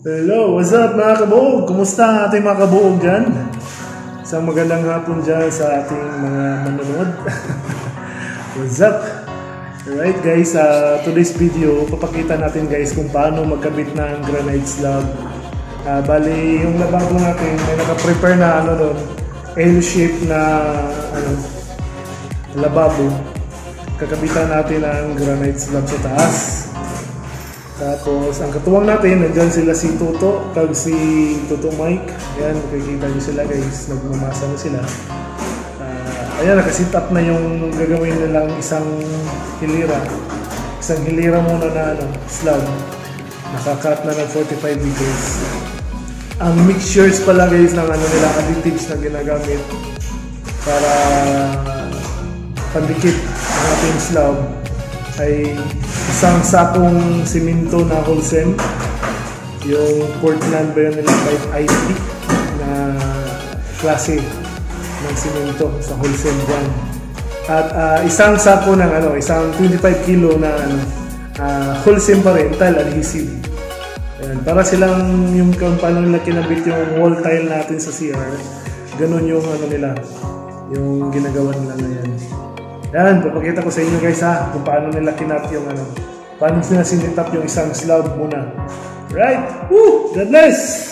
Hello, what's up mga kabuog? Kumusta ating mga kabuog dyan? Isang magandang hapon dyan sa ating mga manonood. What's up? Alright guys, today's video, papakita natin guys kung paano magkabit ng granite slab. Bali, yung lababo natin, may naka-prepare na doon, L-shape na lababo. Kakabitan natin ang granite slab sa taas. Tapos, ang katuwang natin, nandyan sila si Toto, kag si Toto Mike. Ayan, makikita nyo sila guys, nagmamasa na sila. Ayan, nakasit up na yung gagawin nilang isang hilira. Isang hilira muna na slab. Nakakat na ng 45 meters. Ang mixtures pala guys ng nila additives na ginagamit para pandikit ang ating slab ay isang sakong simento na wholesale, yung Portland ba yun nila type IT na klase ng simento sa wholesale brand. At isang sako ng isang 25 kilo na wholesale pa rin, tile adhesive. Ayan, para silang yung kung paano nila kinabit yung wall tile natin sa CR, ganun yung nila, yung ginagawa nila ngayon. Yan, papakita ko sa inyo guys kung paano nila kinap yung paano nila sinitap yung isang slab muna. Right? Woo! God bless!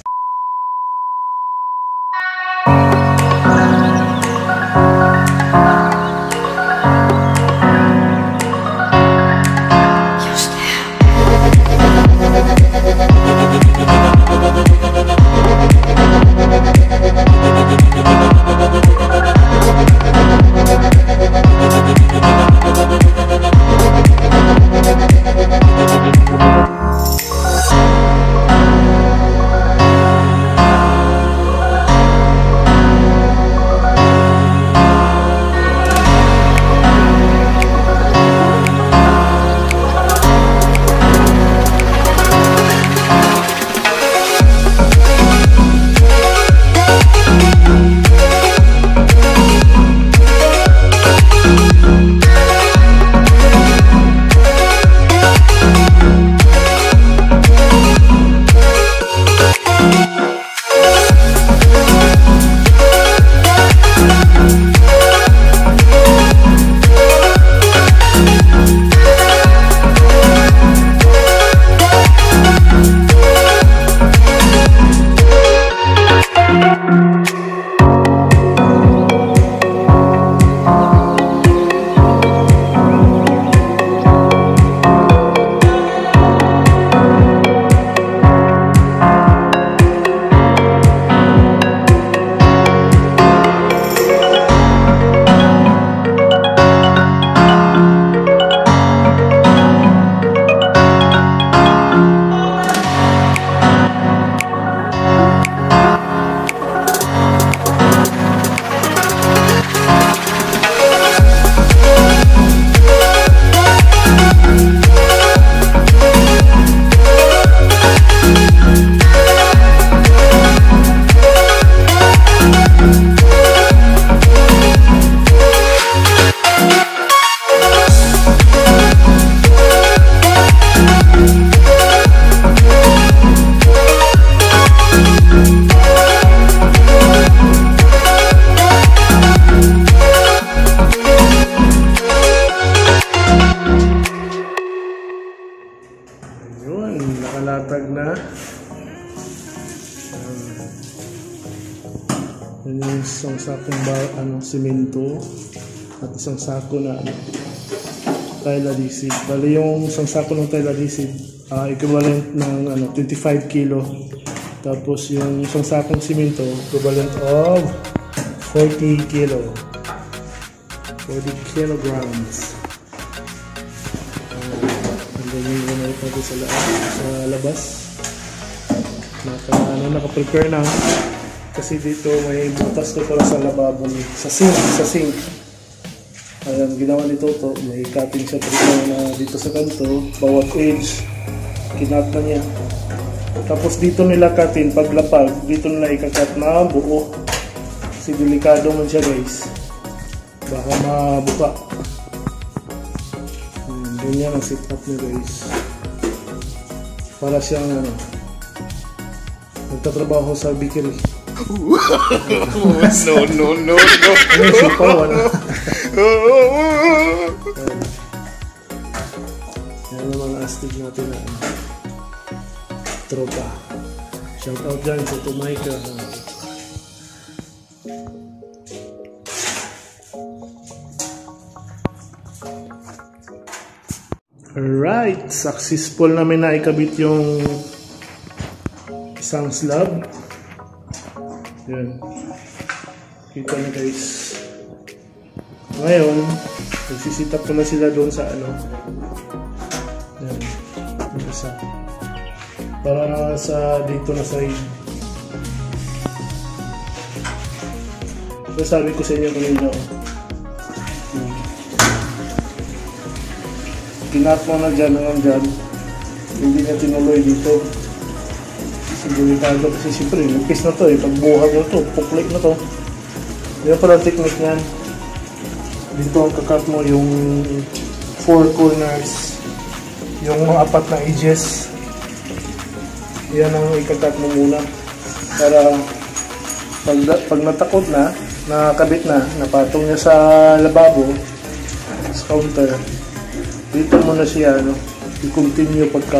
Nakalatag na. Yan yung isang sakong simento at isang sako na tile adhesive. Bali yung isang sako ng tile adhesive equivalent ng 25 kilo. Tapos yung isang sakong simento equivalent of 40 kilo. 40 kilograms. Yung gumamit natin sa labas. Naka-prepare na. Kasi dito may butas to para sa lababo, sa sink. Ayan, ginawa nito to. May cutting siya dito sa kanto. Bawat edge, kinat na niya. Tapos dito nila cutting, paglapag, dito nila ikakat na buo. Kasi delikado man siya guys. Baka mabuka. Ganyan ang setup niya guys. Para siyang Nagtatrabaho sa bakery. No. Ano, sipaw, ano? Yan ang mga astig natin na tropa. Shout out dyan sa Tumayka. Alright, successful namin na ikabit yung isang slab. Yan. Kita na guys. Ngayon, nagsisitap ko na sila doon sa ano. Yan. Yung isa. Para sa dito na side. So, sabi ko sa inyo kanina. Kinat mo na dyan hanggang dyan. Hindi na tinuloy dito. Sigurado kasi siyempre, nagpis na to eh. Pagbuhag na to, puklik na to. Yan pala technique niyan. Dito ang kakat mo yung 4 corners. Yung mga 4 na edges. Yan ang ikakat mo muna. Para pag natakot na, nakakabit na, napatong niya sa lababo, sa counter. Dito mo na siya, no? I-continue pag-cut.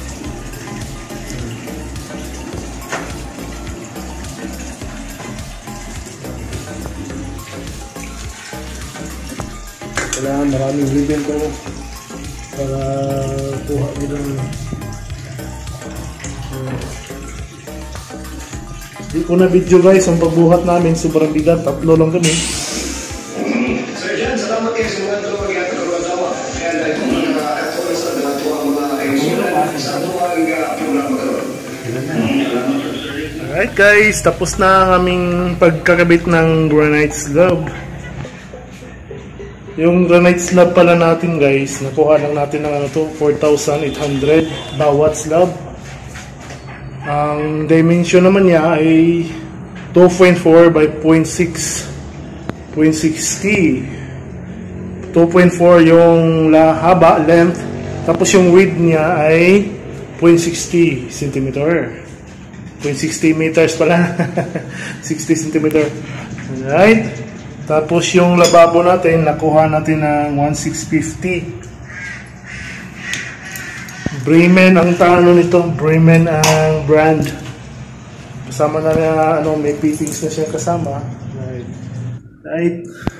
Kailangan maraming ribbon ko para kuha nila. Di ko na video guys, ang pagbuhat namin sobrang bigat, 3 lang kami. Sir Jan, salamat kayo sa mga tulong at karoon. Kaya dahil po nakakatuloy sa mga kaibigan sa mga programa karoon. Alright guys, tapos na ang aming pagkakabit ng granite slab. Yung granite slab pala natin guys, nakuha lang natin ng ano to, 4,800 bawat slab. Ang dimension naman niya ay 2.4 by 0.6 0.60. 2.4 yung haba, length, tapos yung width niya ay 0.60 cm. 0.60 meters pala. 60 cm. Alright. Tapos yung lababo natin, nakuha natin ng 1,650. Bremen ang tano nito. Bremen ang brand. Kasama na ano, may fittings na siya kasama. Right. Right.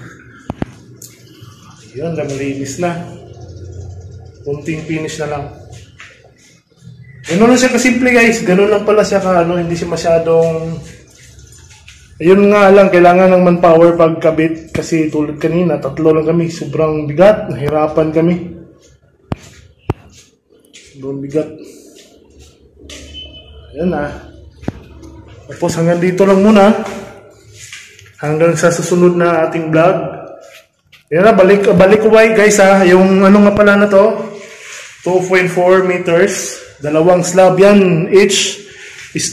Yun, malinis na. Kunting finish na lang. Ganun lang siya kasimple guys. Ganun lang pala siya ka, ano, hindi siya masyadong... Ayun nga lang, kailangan ng manpower pagkabit. Kasi tulad kanina, 3 lang kami. Sobrang bigat. Nahirapan kami. Sobrang bigat. Ayan na. Tapos hanggang dito lang muna. Hanggang sa susunod na ating vlog. Ayan na, balik ko guys ha. Yung ano nga pala na to, 2.4 meters. 2 slab yan. Each is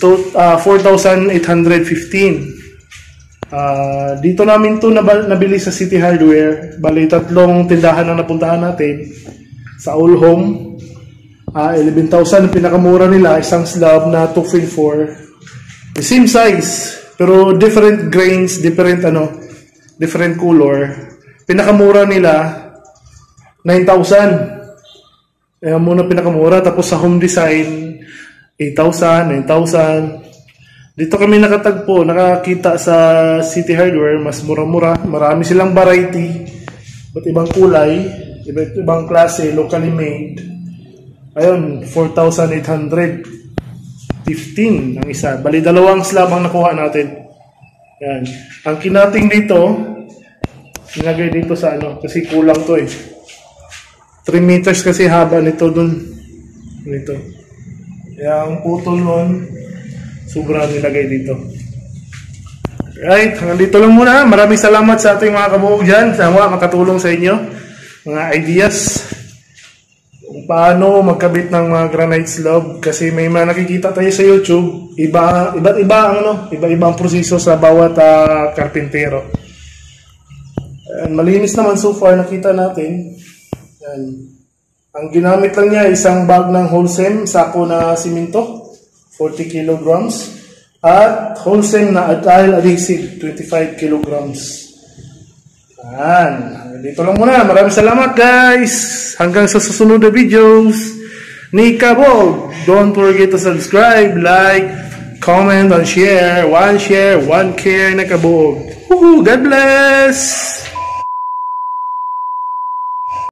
4,815. Dito namin to nabili sa CITI Hardware. Bali, 3 tindahan na napuntahan natin. Sa All Home. 11,000 ang pinakamura nila, isang slab na 2.4. The same size, pero different grains, different color. Pinakamura nila 9,000. Ayan muna pinakamura. Tapos sa Home Design 8,000, 9,000. Dito kami nakakita sa CITI Hardware, mas mura-mura. Marami silang variety, iba't ibang kulay, iba't ibang klase, locally made. Ayun, 4,815 ang isa. Bali, 2 slab ang nakuha natin. Yan. Ang kinating dito, nilagay dito sa ano, kasi kulang to eh. 3 meters kasi haba nito dun. Dito. Kaya ang putol nun, sobrang nilagay dito. Right, hanggang dito lang muna. Maraming salamat sa ating mga kabuhog dyan. Sana makatulong sa inyo. Mga ideas. Kung paano magkabit ng mga granite slab, kasi may mga nakikita tayo sa YouTube, iba't ibang proseso sa bawat karpintero. Malinis naman so far, nakita natin. Yan. Ang ginamit lang niya, isang bag ng wholesale, sako na simento, 40 kilograms. At wholesale na tile adhesive, 25 kilograms. Yan. Dito lang muna. Maraming salamat guys. Hanggang sa susunod na videos ni Kabog. Don't forget to subscribe, like, comment, and share. One share, one care na Kabog. God bless!